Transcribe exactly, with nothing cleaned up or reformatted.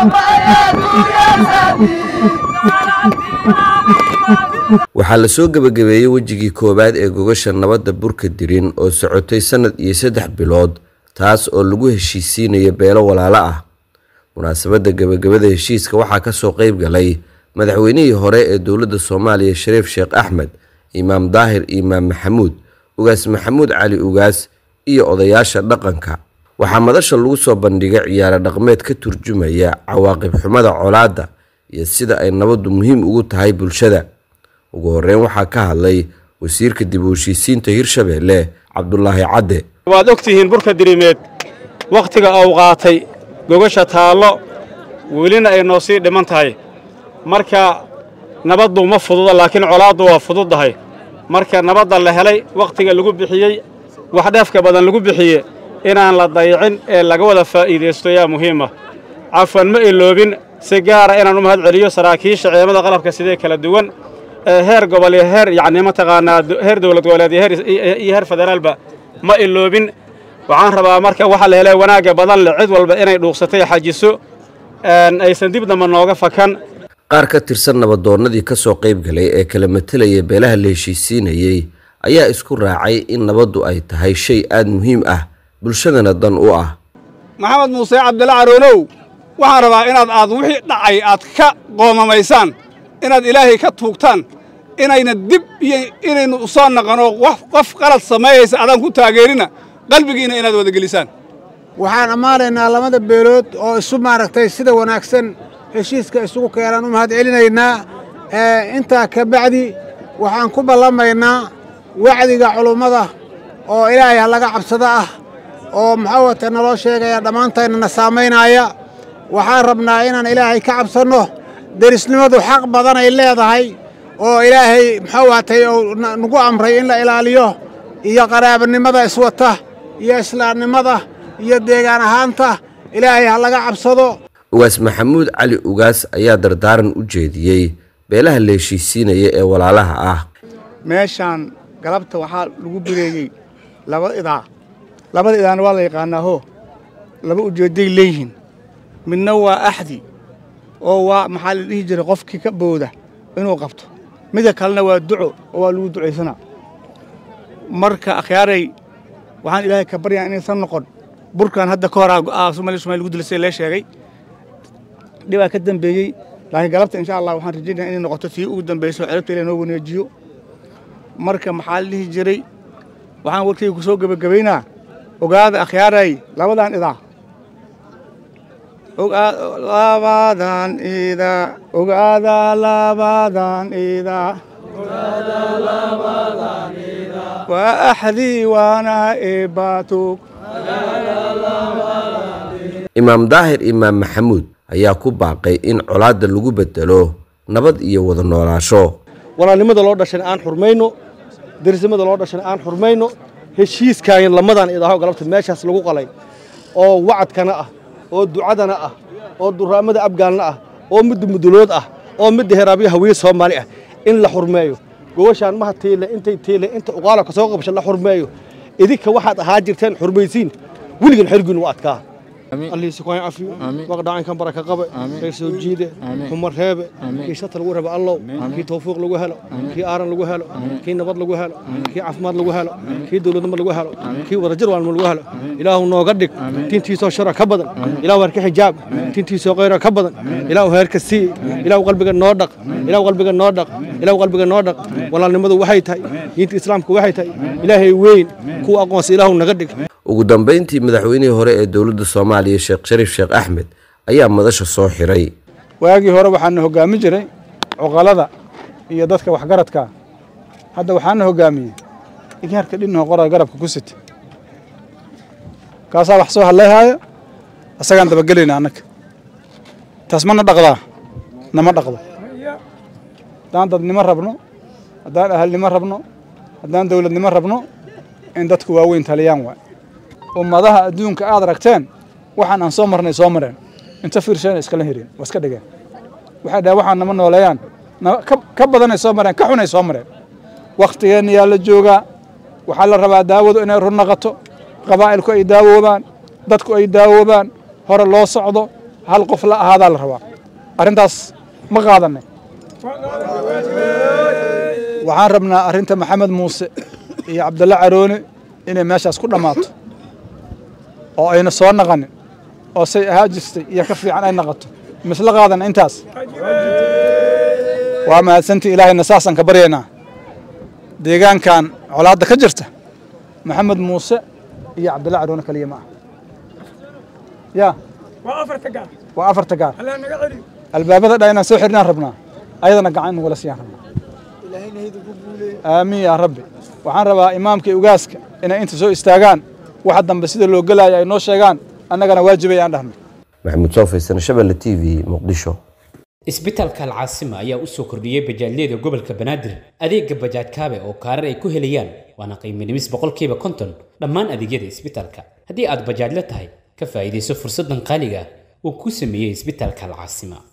waxaa la soo gabagabeeyey wejigii koowaad ee gogasha nabadda burka dirin oo socotay sanad iyo saddex bilood taas oo lagu heshiisiinayo beelo walaalo ah. munaasabadda gabagabada heshiiska waxaa ka soo qayb galay madaxweynihii hore ee dowladda Soomaaliya Shariif Sheekh Axmed, Imaam Daahir Imaam Maxamuud, Ugaas Maxamuud Cali Ugaas iyo odayaasha dhaqanka. waxaa madasha lagu soo bandhigay ciyaar dhaqameed ka turjumaya cawaaqib xumada colaadda iyo sida ay nabaddu muhiim ugu tahay bulshada. ugu horeyn waxaa ka hadlay wasiirka dib u heshiisiinta Hirshabeelle Cabdullaahi Cadde. waad ogtihiin burka dirimeed waqtiga uu qaatay gogasha taalo welina ay noo sii dhiman tahay. marka nabaddu ma fududa laakiin colaaddu waa fududahay. marka nabadda la helay waqtiga lagu bixiyay wax dhaafka badan lagu bixiyay inaan la dayicin ee laga wada faa'iideysto yaa muhiim ah. cafwan ma iloobin si gaar ah inaan u mahad celiyo saraakiisha ciidamada qalabka sidee kala duwan ee heer gobol iyo heer yacni ma taqaanaa heer dawlad goboleed iyo heer federaalba ma iloobin. waxaan rabaa marka waxa la helay wanaaga badan la cid walba inay dhuuqsatay xajiso aysan dib damba nooga fakan. qaar ka tirsan nabadoonnadii ka soo qayb galay ee kala metelaya beelaha la heshiisiinayay ayaa isku raacay in nabaddu ay tahay shay aad muhiim ah bulshadana dan u ah. maxamed muuse cabdilla caroonow waxaan rabaa inaad aad wixii dhacay aad ka qoomamaysaan, inaad ilaahay ka tuugtaan, inayna dib iyo inaynu u soo naqano qof qalad sameeyaysa adaan ku taageerina qalbigiina inaad wada gelisaan. waxaan ammaanaynaa lamada beelood oo isu maaragtay sida wanaagsan heshiiska isugu keenan u mahad celinaynaa. intaa ka bacdi waxaan ku ballamaynaa wacdiga culummada oo ilaahay ha laga cabsado ah oo maxawata naloo sheegaya dhammaantaynana saamaynaya. waxaan rabnaa inaan ilaahay ka cabsanno. derisnimadu xaq badan ay leedahay oo ilaahay maxawatay oo nagu amray in la ilaaliyo, iyo qaraabanimada iswata iyo islaamnimada iyo deegaan ahaanta. ilaahay ha laga cabsado. Ugaas Maxamuud Cali Ugaas ayaa dardaaran u jeediyey beelaha la heshiisiinaya ee walaalaha ah. meeshaan galabta waxaa lagu bireeyey laba idaa labada idaana waa la yaqaanaa ho laba ujeeday leeyihiin. midna waa axdi oo waa maxaa la dhihi jiray qofkii ka booda inuu qabto, midda kalena waa duco oo waa lagu ducaysanaa. marka akhyaaray waxaan ilaahay ka baryaa inaysan noqon burkan hadda ka hor Soomaaliya Soomaaliya lagu dilisay la sheegay dhibaa ka dambeeyey. laakiin galabta insha Allah waxaan rajaynayaa inay noqoto tii ugu dambayso ciribta ilaahay noo wanaajiyo. marka maxaa la dhihi jiray waxaan warkayga ku soo gabagabaynaa ogaada akhyaaray labadan idaa labadan idaa ogaada labadan idaa ogaada labadan idaa waa axdi waana eebaatug. Imaam Daahir Imaam Maxamuud ayaa ku baaqay in colaadda lagu bedelo nabad iyo wada noolaansho. walaalnimada loo dhashay aan xurmayno, derisnimada loo dhashay aan xurmayno. heshiiskaayn lamadan idaho galabta meeshaas lagu qalay oo wacadkana ah oo ducadana ah oo duraamada abgaalna ah oo mid mudulood ah oo mid heeraabiya hawiye Soomaali ah in la xurmeeyo. gobashaan ma hateele intay teele inta uqaalo ka soo qabshan la xurmeeyo. idinka waxaad ahaa jirteen xurmaysiin wiligan xirgin waa adkaa. الله يسكون عفو وقد عن كم بركة قبل كيس وجيده هم مرهبة كي شط لجوه رب الله كي توفيق لجوه هلا كي آرن لجوه هلا كي نبض لجوه هلا كي عفمات لجوه هلا كي دولة نمر لجوه هلا كي ورجل وان لجوه هلا إله نوقدك تنتي سو شرك كبدا إله ورك حجاب تنتي سو غيره كبدا إله هيرك السي إله قلبك النادق إله قلبك النادق إله قلبك النادق ولا نمضي وحيد هاي ينت إسلامك وحيد هاي إلهي وين كو أقوس إله نقدك. ugu dambeyntii madaxweynihii hore ee dowladda Soomaaliya Sheekh Shariif Sheekh Axmed ayaa madasha soo xiray. waagii hore waxaan hogaamin jiray cuqalada iyo dadka wax garadka. hadda waxaan hogaamiyay igaarka dhinno qoraa garabka ku sit kaasa wax soo haleeyahay asagan daba galina anaka tasmana dhaqdaa nama dhaqdo daan dadnimo rabno hadaan ahalnimo rabno hadaan dawladnimo rabno in dadku waaweyn taliyaan waa ummadaha adduunka aad aragteen waxaan aan soo marnay soo mareen inta fiirshaan iska la hireen waska dhigeen waxa daa waxaan nama noolayaan ka badan soo mareen ka xunay soo mareen waqtigeena yaa la joogaa waxa la rabaa daawadu inay run noqoto qabaa'ilku ay daawoobaan dadku ay daawoobaan hore loo socdo hal qof la ahaadaa la rabaa arrintaas ma qaadanay waxaan rabnaa arrinta maxamed muuse iyo cabdulla caroone inay meeshaas ku dhammaato oo ayna soo naqanin oo say ahaa jirtay iyo ka fiican ay naqato misla qaadana intaas waa mahadsantii ilaahayna saasaan ka baryaynaa deegaankan colaadda ka jirta maxamed muuse iyo cabdulla caroone kaliya ma aha ya waa afarta gaar waa afarta gaar albaabada dha inaan soo xirnaan rabnaa ayadana gacan nagula siiyaan rabnaa aamiin yaa rabbi waxaan rabaa imaamka iyo ugaaska inay inta soo istaagaan waxa dambe sida loo galaayo ay noo sheegaan annagana waajibay aan dhahno maxamuud soo faysan Shabeelle T V Muqdisho isbitaalka Al-Caasima ayaa u soo kordhiyay bajaajyada gobolka Banaadir adeega bajaaj kaabe oo kaarar ay ku helayaan waana qiimo dhimis boqolkiiba konton dhammaan adeegyada isbitaalka haddii aad bajaaj la tahay ka faa'iideyso fursadan qaaliga ah oo ku sameeyay isbitaalka Al-Caasima